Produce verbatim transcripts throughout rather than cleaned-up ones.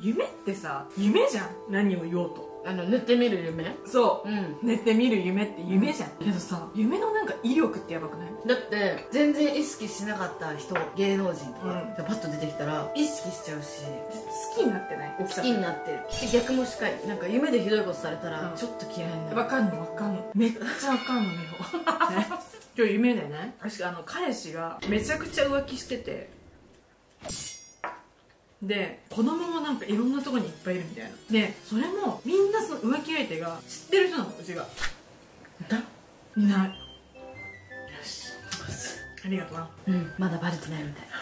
夢ってさ、夢じゃん。何を言おうと。 あの、寝てみる夢。 そう。 うん。 寝てみる夢って夢じゃん。けどさ、夢のなんか威力ってやばくない？ だって、全然意識しなかった人、芸能人とかうんがパッと出てきたら、意識しちゃうし、 好きになってない？ 好きになってる。逆もしかり。なんか夢でひどいことされたら、 うんちょっと嫌いになる。 わかんのわかんの。めっちゃわかんのよ。ね。今日夢でね、確かあの、彼氏がめちゃくちゃ浮気してて、で、子供もなんかいろんなとこにいっぱいいるみたいな。で、それもみんなその浮気相手が知ってる人なの、うちが。 だいない。よし。ありがとうな。 うん、まだバレてないみたい。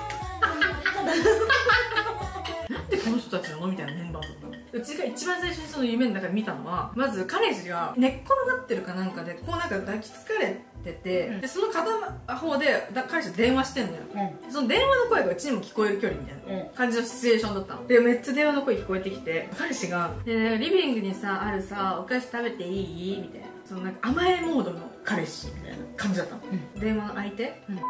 なんでこの人たちなのみたいなメンバーだったの。うちが一番最初にその夢の中で見たのは、まず彼氏が寝っ転がってるかなんかで、こうなんか抱きつかれてて、うん、で、その片方でだ彼氏と電話してんのよ。うん、その電話の声がうちにも聞こえる距離みたいな感じのシチュエーションだったの。で、めっちゃ電話の声聞こえてきて、彼氏が、で、リビングにさ、あるさ、お菓子食べていいみたいな。そのなんか甘えモードの彼氏みたいな感じだったの。うん、電話の相手、うん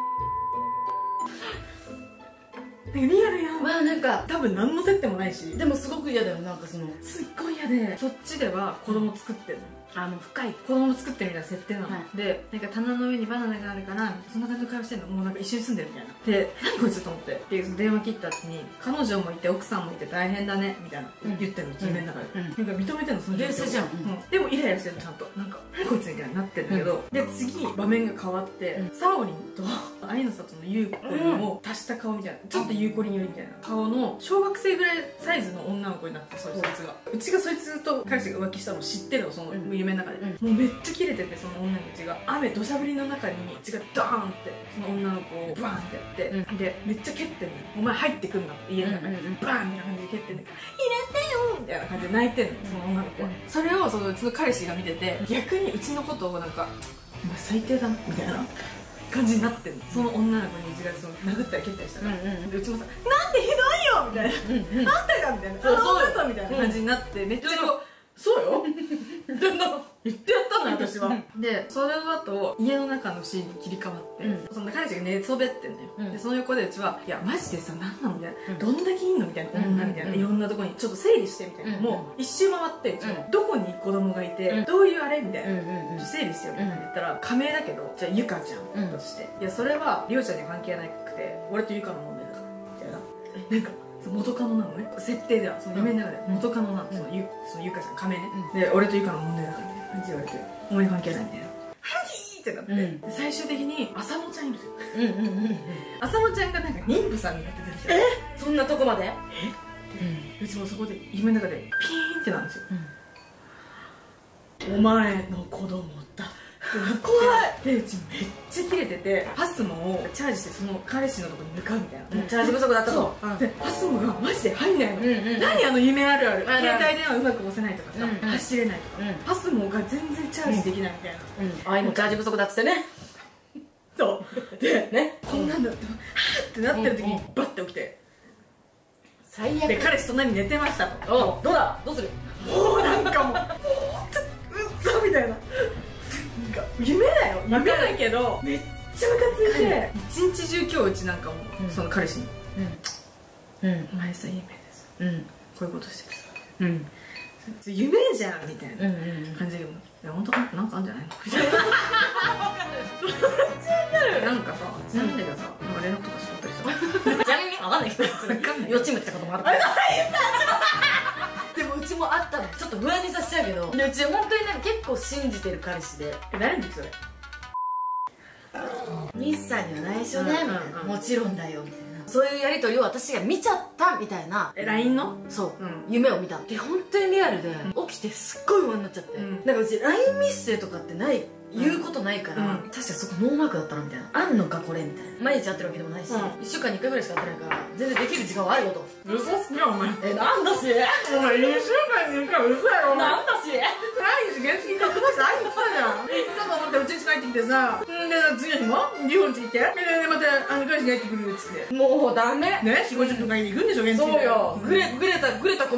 リアルやん。 まあなんか多分何の接点もないし、 でもすごく嫌だよ。なんかそのすっごい嫌で、そっちでは子供作ってるの。 あの深い子供作ってるみたいな設定なの、 はい、 で、なんか棚の上にバナナがあるからそんな感じの会話してんの。もうなんか一緒に住んでるみたいな。で、何こいつと思って、で、その電話切った後に彼女もいて奥さんもいて大変だねみたいな言ってんの、夢の中で、うんうん、なんか認めてんの、その冷静じゃん、うんうん、でもイライラしてるの、ちゃんとなんか何こいつみたいになってるんだけど、うん、で、次場面が変わって、うん、サオリンと愛の里の優子にも足した顔みたいな、ちょっと優子によりみたいな顔の小学生ぐらいサイズの女の子になって、そいつがうちがそいつと彼氏が浮気したのを知ってるの、その夢の中で、うん、もうめっちゃキレてて、その女の子が雨土砂降りの中にうちがドーンってその女の子をバーンってやって、うん、でめっちゃ蹴ってんの。お前入ってくんなって家の中にバーンみたいな感じで蹴ってんの。入れてよみたいな感じで泣いてんの、その女の子は。それをそのうちの彼氏が見てて、逆にうちのことをなんかお前最低だなみたいな感じになってんの。その女の子にうちがその殴ったり蹴ったりしたから、うんうん、でうちもさ、なんでひどいよみたいな、あんたがみたいな、そうそうだみたいな感じになって、めっちゃそうよ言ってやったのよ私は。で、それだと家の中のシーンに切り替わって、うん、その彼氏が寝そべってんのよ、うん、でその横でうちは「いやマジでさ、何なの?」みたいな、うん、どんだけいいのみたいな、女みたいな、いろんなとこにちょっと整理してみたいな、うん、もう一周回って、うん、どこに子供がいて、うん、どういうあれみたいな、うん、整理してよみたいな言ったら、仮名だけどじゃあゆかちゃんとして、いやそれはりおちゃんに関係なくて俺とゆかの問題だからみたいな、なんか元カノなのね、設定ではその夢の中で元カノなの、うん、そのゆそのゆかちゃん仮名ね、うん、で俺とゆかの問題だからみたいな感じで言われて、お前に関係ないみたいな、ハギーってなって、うん、で最終的に浅野ちゃんいるじゃん、うんうんうん、浅野ちゃんがなんか妊婦さんになって出てきた。 えそんなとこまで？え、 うん、うちもそこで夢の中でピーンってなんですよ、うん、お前の子供だ怖いで、うちめっちゃキレてて、パスモをチャージしてその彼氏のとこに向かうみたいな、 うん、チャージ不足だったと。 でパスモがマジで入んないの、うんうん、何あの夢あるある、携帯電話うまく押せないとかさ、うん、走れないとか、うん、パスモが全然チャージできないみたいな、 うん、あいもチャージ不足だっつってねそうでね、こんなんだってはぁってなってる時にバッて起きて、 最悪で彼氏隣に寝てましたと。 おうどうだどうする？ もうなんかもうもうちょっとうっそみたいな、夢だよ、夢だけどめっちゃムカついて、一日中今日うちなんかも、うん、その彼氏に「うん、うん、お前さ夢でさ、うん、こういうことしてるさ、うん、夢じゃん」みたいな感じで「いや本当かなんかあるんじゃないの?」みたいななんかさ、ちなみにだけどさ、なんか連絡とかしとったりさ、 ちなみに分かんない人予知夢ってこともある。でもうちもあったの、ちょっと不安にさせちゃうけど、でうち本当になんか結構信じてる彼氏で、 え、誰にそれ日産には内緒だよみたいな、もちろんだよみたいな、そういうやりとりを私が見ちゃったみたいな。 え、ライン のそう、うん、夢を見たで、本当にリアルで、うん、起きてすっごい不安になっちゃって、うん、なんかうち ライン ミスとかってない言うことないから、うん、確かそこノーマークだったなみたいな、あんのかこれみたいな、毎日やってるわけでもないし、うん、いっしゅうかんにいっかいぐらいしかやってないから全然できる時間はあるよと。 嘘つきやお前。 え、なんだしお前いっしゅうかんにいっかい嘘やろお前。 なんだし毎日原付買ってましたあいつさじゃん。行ったと思ってうちに帰ってきてさ、んで次の日も日本地行ってでまたあの彼氏が帰ってくるっつって、 もうダメね、よんじゅうごじゅっぷんかけて行くんでしょ原付。 そうよ、グレグレたグレたコミ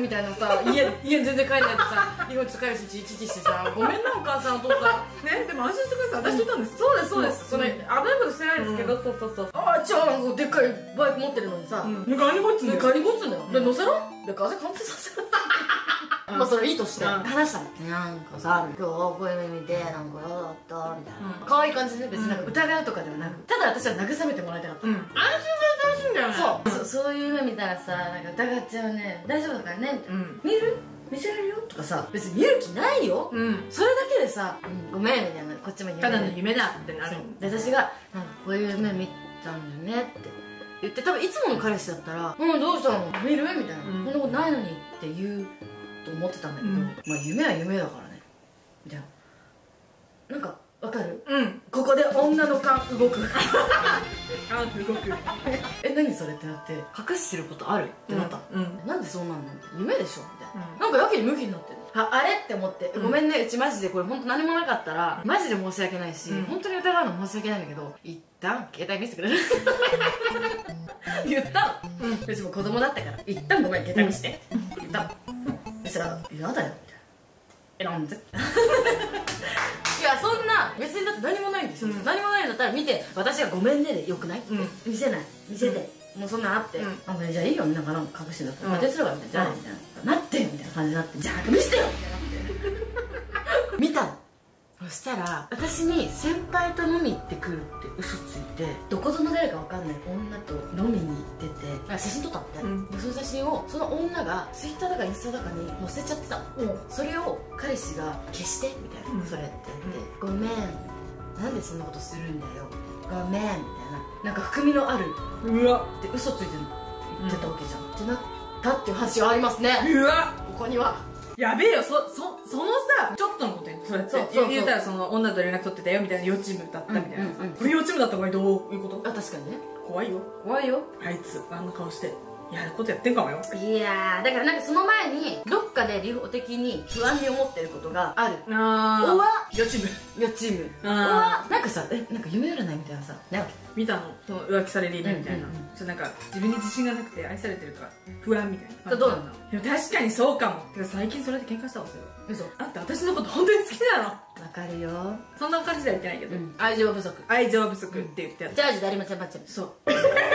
みたいなさ、家家全然帰んないでさ、日本ちょっと彼氏ちいちいちしてさ、ごめんなお母さんお父さんね、でも安心してください、私といたんです。 そうですそうです、それ危ないことしてないですけど、そうそうそう、ああ、じゃあなんかでっかいバイク持ってるのにさ、 ガニゴッツね、ガニゴッツんだよ。で乗せろで風貫通させろ。まあそれいいとして話したの。なんかさ、今日こういう目見てなんか嫌だったみたいな可愛い感じで、別になんか疑うとかではなく、ただ私は慰めてもらいたかった。安心されてほしいんだよね。そうそういう目見たらさ、なんか疑っちゃうね、大丈夫だからねみたいな、見る見せられるよとかさ、別に見る気ないよ、それだけでさ、ごめんみたいな、こっちもただの夢だってなる。 で私がなんかこういう夢見たんだよねって言って、多分いつもの彼氏だったら「うんどうしたの見る?」みたいな「こんなことないのに」って言うと思ってたんだけど、まあ夢は夢だからねみたいな。なんかわかる？うん、ここで女の勘動く。 あ、動く。 え、何それってなって、隠してることあるってなった。なんでそうなんの？夢でしょみたいな。なんかやけにムキになってる。あ、あれって思って、ごめんね、うちマジでこれ本当何もなかったらマジで申し訳ないし、本当に疑うの申し訳ないんだけど、一旦携帯見せてくれる？言ったの。うちも子供だったから、一旦ごめん携帯見せて言ったの。そしたら「嫌だよ」みたいな。え、なんで？いや、そんな別にだって何もないんですよ、何もないんだったら見て、私が「ごめんね」でよくない？見せない、見せて、もうそんなんあって、あ、じゃあいいよ、なんかなんか隠してんだったら当てするわみたいな、じゃあねみたいな、なってみたいな感じになって、じゃあ見せてよみたいなって見たの。そしたら私に先輩と飲み行ってくるって嘘ついて、どこぞの誰かわかんない女と飲みに行ってて、なんか写真撮ったって、でその写真をその女がツイッターだかインスタだかに載せちゃってたの。それを彼氏が「消して」みたいな、それって言って「ごめん、なんでそんなことするんだよ」ごめんみたいな、なんか含みのあるうわって嘘ついて言ってたわけじゃん、ってなったっていう話がありますね。 うわ、 ここにはやべえよ、そそそのさ、ちょっとのことやん、それって。そうそう、言ったらその女と連絡取ってたよみたいな、幼稚部だったみたいな。不幼稚部だった場合どういうこと？ あ、確かにね、 怖いよ、 怖いよ、 あいつあんな顔してやることやってんかもよ。 いやー、だからなんかその前にどっかで理法的に不安に思ってることがある。 あおわ幼稚部、 幼稚部、おわなんかさ、え、なんか夢占いみたいなさ、なわけ見たの、その浮気される夢みたいな。ちょっとなんか自分に自信がなくて愛されてるか不安みたいな。 どうなの？ でも確かにそうかも。てか最近それで喧嘩したわ。それ嘘？ あんた私のこと本当に好きなの？ わかるよ。 そんな感じでは言ってないけど、 愛情不足、 愛情不足って言ってた。 ジャージでありませんばっちゃん。 そう